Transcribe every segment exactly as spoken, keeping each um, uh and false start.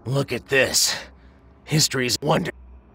Look at this. History's wonder.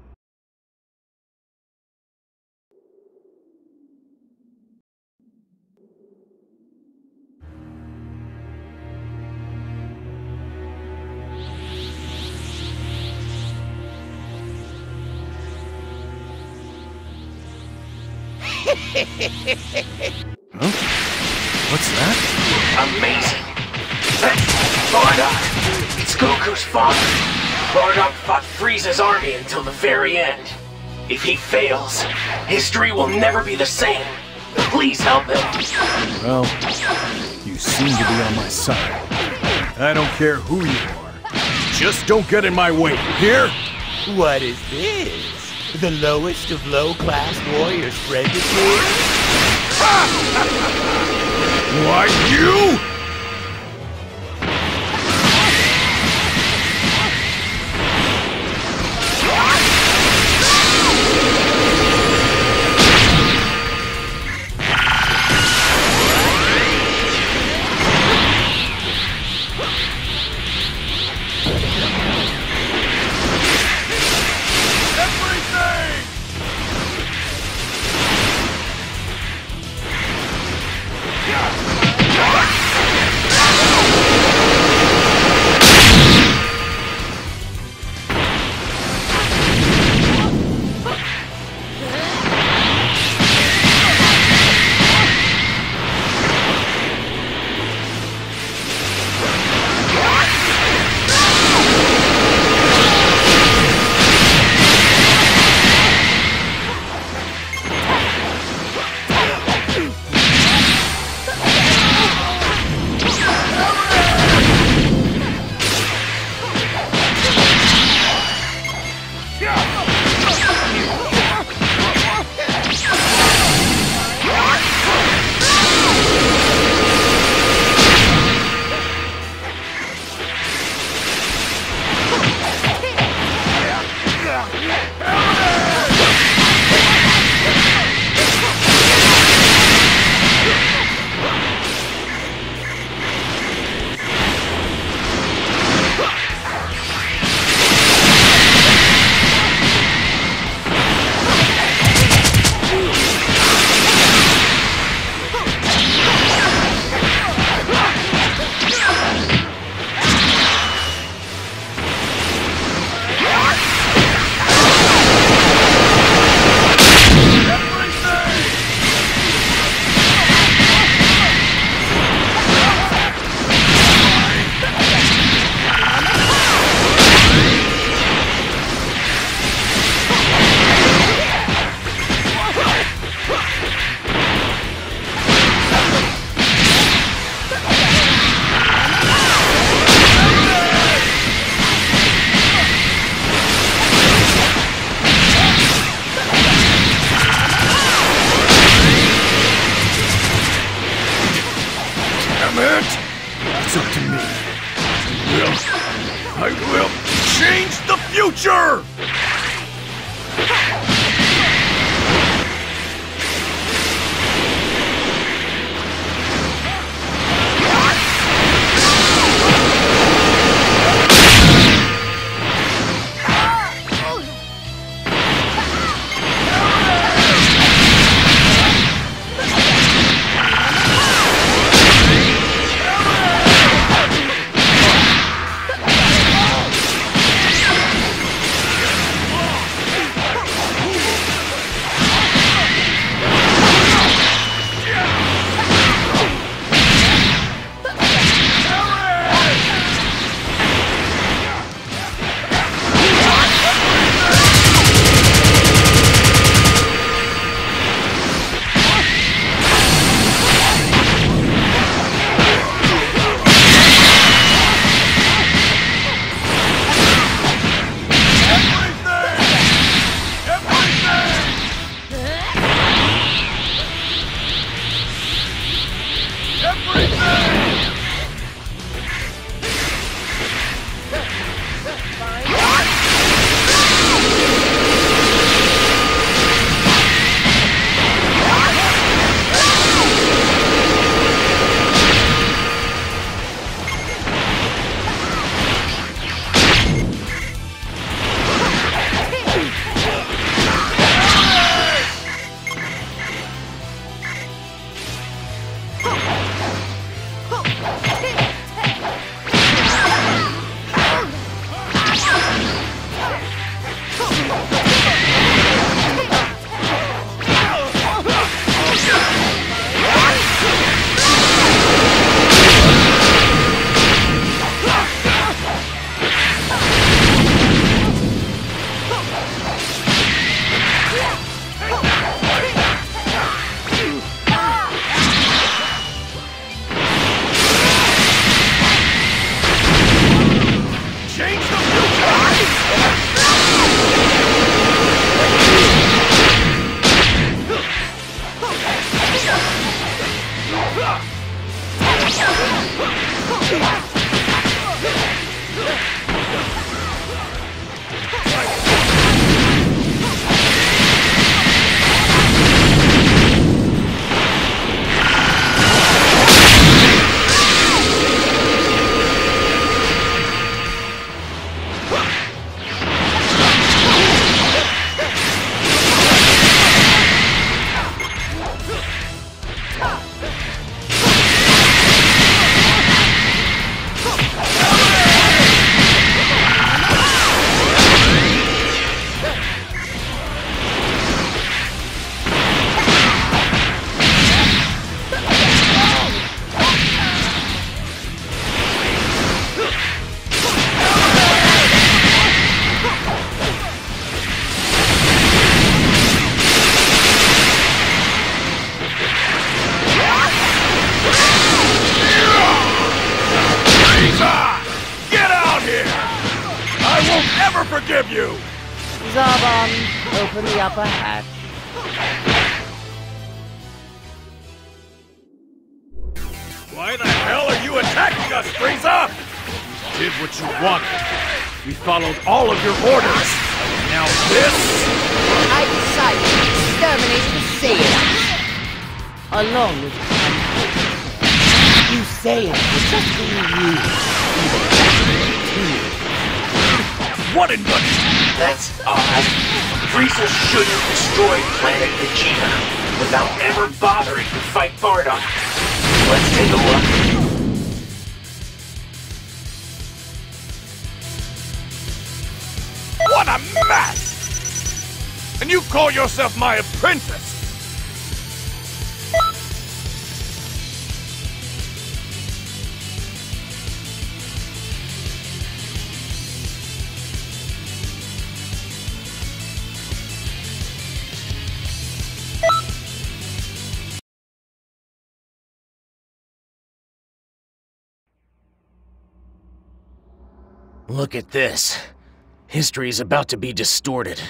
Huh? What's that? Amazing. Bardock. It's Goku's father. Bardock fought Frieza's army until the very end. If he fails, history will never be the same. Please help him. Well, you seem to be on my side. I don't care who you are. Just don't get in my way, you hear? What is this? The lowest of low-class warriors friend is here? Why, you? It's up to me. I will. I will change the future! forgive you! Zarbon, open the upper hatch. Why the hell are you attacking us, Frieza? You did what you wanted. We followed all of your orders. Now this? I decided to exterminate the Saiyans. Along with you Saiyans were just being used. What in the... That's odd. Frieza shouldn't have destroyed Planet Vegeta without ever bothering to fight Bardock. Let's take a look. What a mess! And you call yourself my apprentice? Look at this. History is about to be distorted.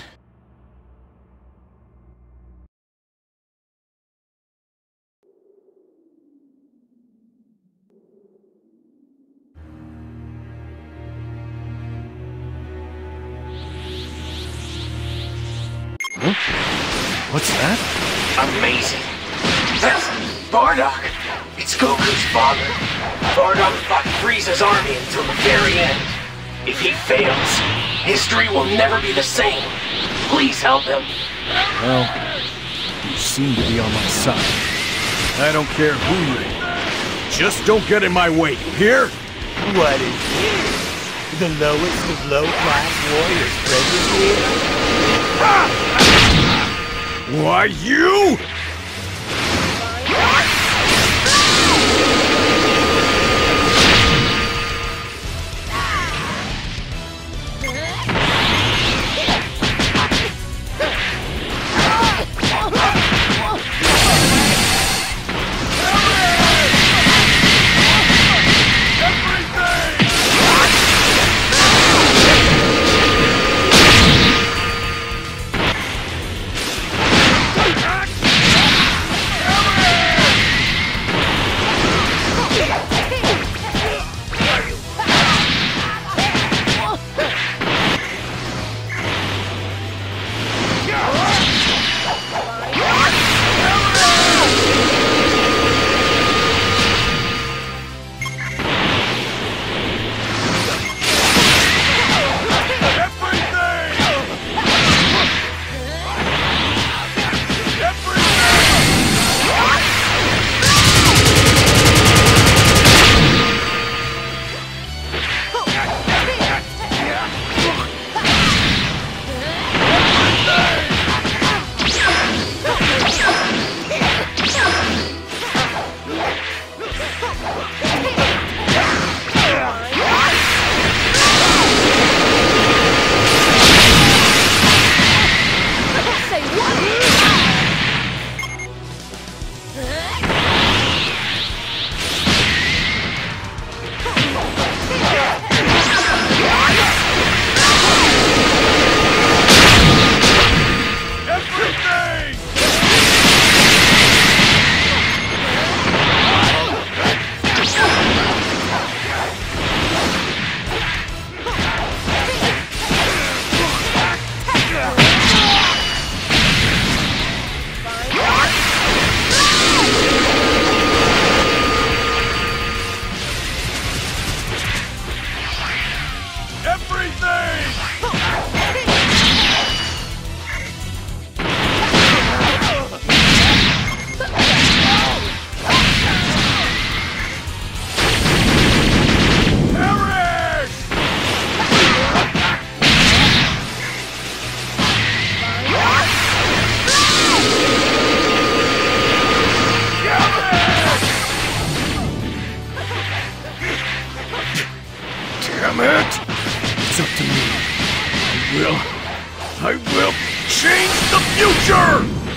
Huh? What's that? Amazing! That's Bardock! It's Goku's father! Bardock fought Frieza's army until the very end. If he fails, history will never be the same. Please help him. Well, you seem to be on my side. I don't care who you are. Just don't get in my way, you hear? What is this? The lowest of low-class warriors present here? Why, you? It's up to me. I will... I will change the future!